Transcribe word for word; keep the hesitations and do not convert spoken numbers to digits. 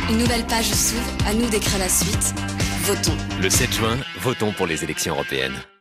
Une nouvelle page s'ouvre, à nous d'écrire la suite. Votons. Le sept juin, votons pour les élections européennes.